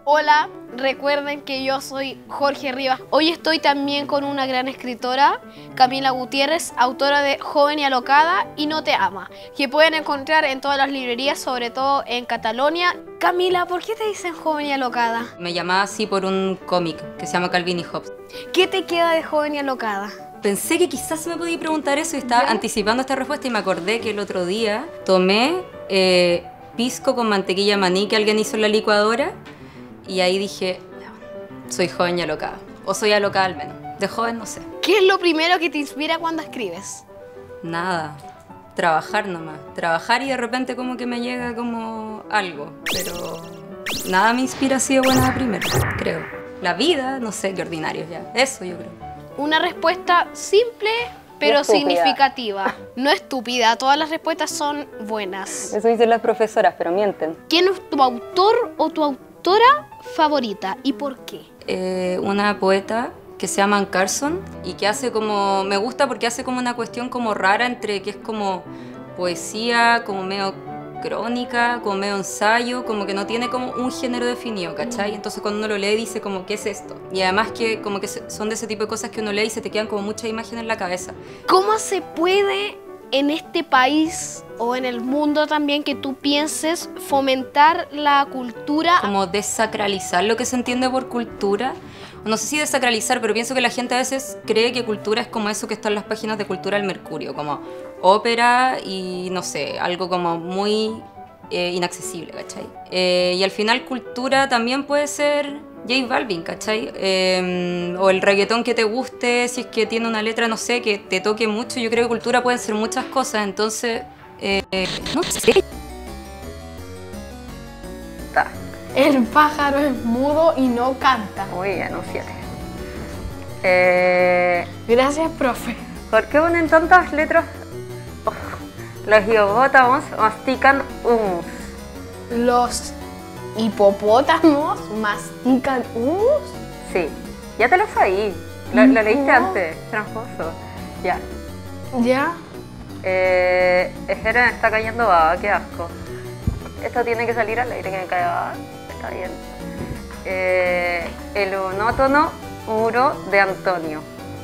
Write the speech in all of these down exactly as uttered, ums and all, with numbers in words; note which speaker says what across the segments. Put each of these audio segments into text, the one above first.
Speaker 1: Hola, recuerden que yo soy Jorge Rivas. Hoy estoy también con una gran escritora, Camila Gutiérrez, autora de Joven y Alocada y No te ama, que pueden encontrar en todas las librerías, sobre todo en Cataluña. Camila, ¿por qué te dicen Joven y Alocada?
Speaker 2: Me llamaba así por un cómic que se llama Calvin y Hobbes.
Speaker 1: ¿Qué te queda de Joven y Alocada?
Speaker 2: Pensé que quizás me podía preguntar eso y estaba ¿Ya? anticipando esta respuesta y me acordé que el otro día tomé eh, pisco con mantequilla maní que alguien hizo en la licuadora y ahí dije, soy joven y alocada. O soy alocada al menos. De joven no sé.
Speaker 1: ¿Qué es lo primero que te inspira cuando escribes?
Speaker 2: Nada. Trabajar nomás. Trabajar y de repente como que me llega como algo. Pero nada me inspira así de buena primero, creo. La vida, no sé, qué ordinario ya. Eso yo creo.
Speaker 1: Una respuesta simple pero significativa. No estúpida, todas las respuestas son buenas.
Speaker 2: Eso dicen las profesoras, pero mienten.
Speaker 1: ¿Quién es tu autor o tu autora favorita y por qué?
Speaker 2: Eh, una poeta que se llama Anne Carson y que hace como... Me gusta porque hace como una cuestión como rara entre que es como poesía, como medio crónica, como medio ensayo, como que no tiene como un género definido, ¿cachai? Entonces cuando uno lo lee dice como, ¿qué es esto? Y además que como que son de ese tipo de cosas que uno lee y se te quedan como muchas imágenes en la cabeza.
Speaker 1: ¿Cómo se puede en este país o en el mundo también que tú pienses fomentar la cultura?
Speaker 2: Como desacralizar lo que se entiende por cultura. No sé si desacralizar, pero pienso que la gente a veces cree que cultura es como eso que está en las páginas de Cultura del Mercurio, como ópera y no sé, algo como muy eh, inaccesible, ¿cachai? Eh, y al final cultura también puede ser J Balvin, ¿cachai? Eh, o el reggaetón que te guste, si es que tiene una letra, no sé, que te toque mucho. Yo creo que cultura pueden ser muchas cosas, entonces, eh, no sé.
Speaker 1: El pájaro es mudo y no canta.
Speaker 3: Muy bien, un siete. Eh,
Speaker 1: Gracias, profe.
Speaker 3: ¿Por qué ponen tantas letras? Oh, los hipopótamos mastican humus.
Speaker 1: Los hipopótamos mastican humus.
Speaker 3: Sí, ya te lo sabí. Lo, lo leíste no. antes, tramposo. Ya.
Speaker 1: Ya.
Speaker 3: Eh, Ejera me está cayendo baba, qué asco. Esto tiene que salir al aire que me cae baba. Está bien. Eh, el onótono muro de Antonio.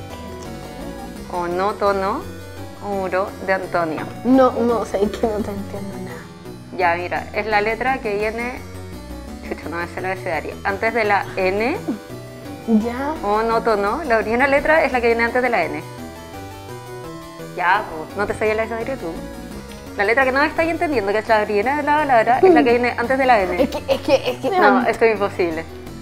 Speaker 3: Onótono muro de Antonio.
Speaker 1: No, no sé, que no te entiendo nada.
Speaker 3: Ya, mira, es la letra que viene... Chucha, no me sé el abecedario. Antes de la N.
Speaker 1: Ya.
Speaker 3: Onótono. La primera letra es la que viene antes de la N. Ya, pues, ¿no te sabías el abecedario tú? La letra que no estáis entendiendo, que es la primera de la palabra, es la que viene antes de la N.
Speaker 1: Es que, es que, es que...
Speaker 3: No, esto es imposible.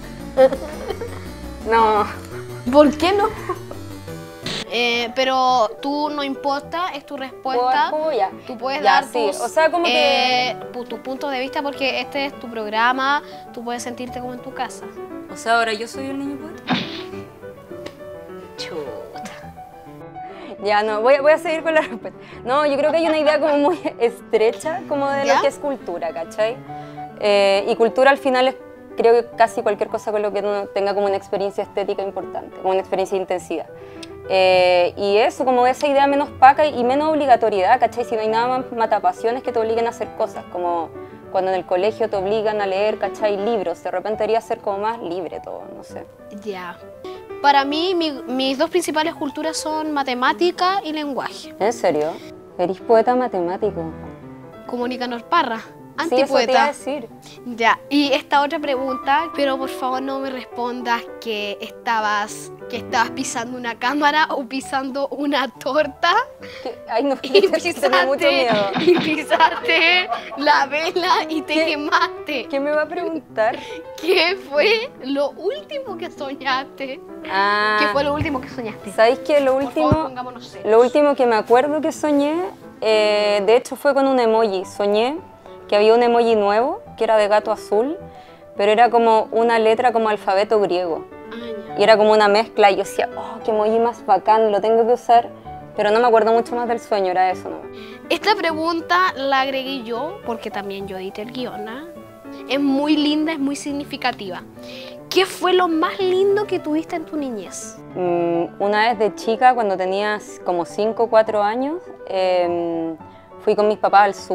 Speaker 3: No.
Speaker 1: ¿Por qué no? Eh, pero tú no importa, es tu respuesta.
Speaker 3: ¿Puedo, puedo ya?
Speaker 1: Tú puedes
Speaker 3: ya,
Speaker 1: dar
Speaker 3: sí.
Speaker 1: tus,
Speaker 3: o sea, como
Speaker 1: eh,
Speaker 3: que...
Speaker 1: tu punto de vista porque este es tu programa, tú puedes sentirte como en tu casa.
Speaker 2: O sea, ahora yo soy el niño poeta.
Speaker 1: Chuta.
Speaker 3: Ya, no, voy a, voy a seguir con la respuesta. No, yo creo que hay una idea como muy estrecha como de
Speaker 1: ¿Ya?
Speaker 3: lo que es cultura, ¿cachai? Eh, y cultura al final es, creo que casi cualquier cosa con lo que uno tenga como una experiencia estética importante, como una experiencia de intensidad. Eh, y eso, como esa idea menos paca y menos obligatoriedad, ¿cachai? Si no hay nada más matapasiones que te obliguen a hacer cosas, como cuando en el colegio te obligan a leer, ¿cachai? Libros, de repente debería ser como más libre todo, no sé.
Speaker 1: Ya. Para mí, mi, mis dos principales culturas son matemática y lenguaje.
Speaker 3: ¿En serio? ¿Eres poeta matemático?
Speaker 1: Como Nicanor Parra,
Speaker 3: Sí, eso te iba
Speaker 1: antipoeta.
Speaker 3: a decir.
Speaker 1: Ya, y esta otra pregunta, pero por favor no me respondas que estabas, que estabas pisando una cámara o pisando una torta.
Speaker 3: ¿Qué? Ay, no,
Speaker 1: Y
Speaker 3: tengo
Speaker 1: pisaste,
Speaker 3: mucho miedo.
Speaker 1: y pisaste la vela y te
Speaker 3: ¿Qué?
Speaker 1: quemaste.
Speaker 3: ¿Qué me va a preguntar?
Speaker 1: ¿Qué fue lo último que soñaste?
Speaker 3: Ah,
Speaker 1: ¿Qué fue lo último que soñaste?
Speaker 3: ¿sabéis que lo
Speaker 1: Por
Speaker 3: último,
Speaker 1: favor, pongámonos serios.
Speaker 3: lo último que me acuerdo que soñé, eh, de hecho fue con un emoji. Soñé que había un emoji nuevo, que era de gato azul, pero era como una letra como alfabeto griego.
Speaker 1: Ah, ya.
Speaker 3: Y era como una mezcla y yo decía, oh, qué emoji más bacán, lo tengo que usar. Pero no me acuerdo mucho más del sueño, era eso, ¿no?
Speaker 1: Esta pregunta la agregué yo, porque también yo edité el guión, ¿eh? Es muy linda, es muy significativa. ¿Qué fue lo más lindo que tuviste en tu niñez?
Speaker 3: Mm, una vez de chica, cuando tenía como cinco o cuatro años, eh, fui con mis papás al sur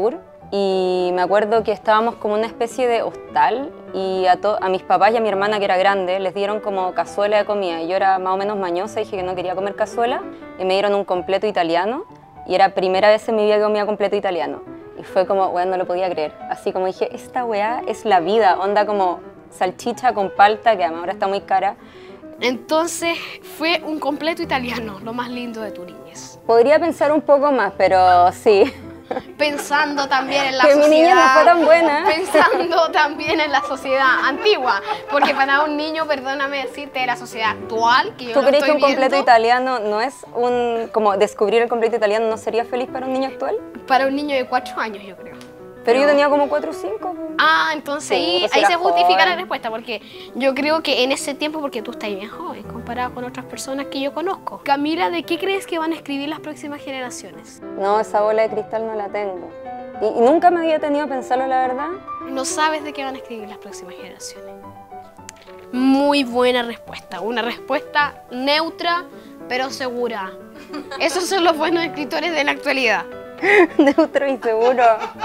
Speaker 3: Y me acuerdo que estábamos como una especie de hostal y a, a mis papás y a mi hermana, que era grande, les dieron como cazuela de comida. Y yo era más o menos mañosa y dije que no quería comer cazuela y me dieron un completo italiano y era primera vez en mi vida que comía completo italiano. Y fue como, weá, no lo podía creer. Así como dije, esta weá es la vida, onda como salchicha con palta, que además ahora está muy cara.
Speaker 1: Entonces fue un completo italiano, lo más lindo de tu niñez.
Speaker 3: Podría pensar un poco más, pero sí.
Speaker 1: Pensando también en la
Speaker 3: que
Speaker 1: sociedad.
Speaker 3: mi niña no fue tan buena.
Speaker 1: Pensando también en la sociedad antigua. Porque para un niño, perdóname decirte, de la sociedad actual, que yo
Speaker 3: ¿Tú
Speaker 1: no
Speaker 3: crees que
Speaker 1: estoy
Speaker 3: un completo
Speaker 1: viendo,
Speaker 3: italiano no es un... como descubrir el completo italiano no sería feliz para un niño actual?
Speaker 1: para un niño de cuatro años, yo creo.
Speaker 3: Pero yo tenía como cuatro o cinco.
Speaker 1: Ah, entonces
Speaker 3: Sí,
Speaker 1: ahí,
Speaker 3: pues
Speaker 1: ahí
Speaker 3: era
Speaker 1: se justifica
Speaker 3: joven.
Speaker 1: la respuesta, porque yo creo que en ese tiempo, porque tú estás bien joven comparado con otras personas que yo conozco. Camila, ¿de qué crees que van a escribir las próximas generaciones?
Speaker 3: No, esa bola de cristal no la tengo. Y, y nunca me había tenido que pensarlo, la verdad.
Speaker 1: No sabes de qué van a escribir las próximas generaciones. Muy buena respuesta, una respuesta neutra pero segura. Esos son los buenos escritores de la actualidad.
Speaker 3: Neutro y seguro.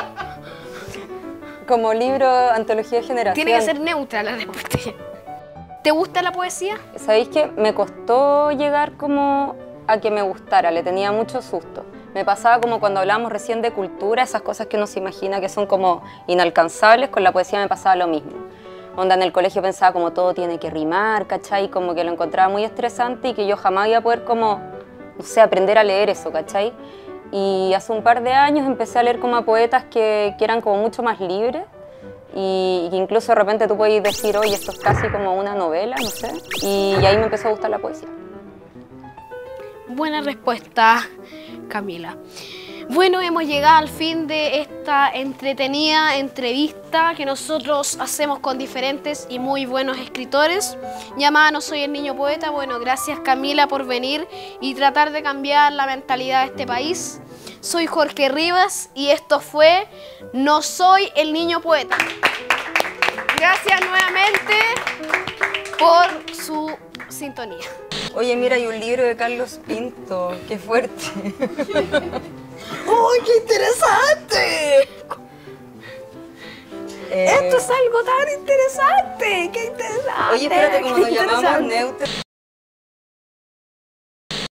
Speaker 3: Como libro, antología de generación.
Speaker 1: Tiene que ser neutra la respuesta. ¿Te gusta la poesía?
Speaker 3: ¿Sabéis que me costó llegar como a que me gustara? Le tenía mucho susto. Me pasaba como cuando hablábamos recién de cultura, esas cosas que uno se imagina que son como inalcanzables, con la poesía me pasaba lo mismo. Onda, en el colegio pensaba como todo tiene que rimar, ¿cachai? Como que lo encontraba muy estresante y que yo jamás iba a poder como, no sé, aprender a leer eso, ¿cachai? Y hace un par de años empecé a leer como a poetas que, que eran como mucho más libres y, y que incluso de repente tú puedes decir, oye, esto es casi como una novela, no sé. Y, y ahí me empezó a gustar la poesía.
Speaker 1: Buena respuesta, Camila. Bueno, hemos llegado al fin de esta entretenida entrevista que nosotros hacemos con diferentes y muy buenos escritores. Llamada No Soy el Niño Poeta. Bueno, gracias Camila por venir y tratar de cambiar la mentalidad de este país. Soy Jorge Rivas y esto fue No Soy el Niño Poeta. Gracias nuevamente por su sintonía.
Speaker 3: Oye, mira, hay un libro de Carlos Pinto, qué fuerte.
Speaker 1: ¡Uy, qué interesante!
Speaker 3: Eh,
Speaker 1: Esto es algo tan interesante, qué interesante.
Speaker 3: Oye, espérate, como
Speaker 1: qué
Speaker 3: nos llamamos
Speaker 1: interesante.
Speaker 3: neutro.